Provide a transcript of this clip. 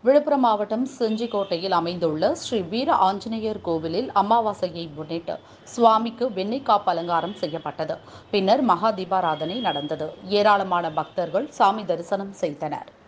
விழுப்புரம் மாவட்டம் செஞ்சிக்கோட்டையில் அமைந்துள்ள ஸ்ரீ வீர ஆஞ்சநேயர் கோவிலில் அமாவாசையை முன்னிட்டு சுவாமிக்கு வெண்ணெய் காப்பு அலங்காரம் செய்யப்பட்டது. பின்னர் மகா தீபாராதனை நடந்தது. ஏராளமான பக்தர்கள் சாமி தரிசனம் செய்தனர்.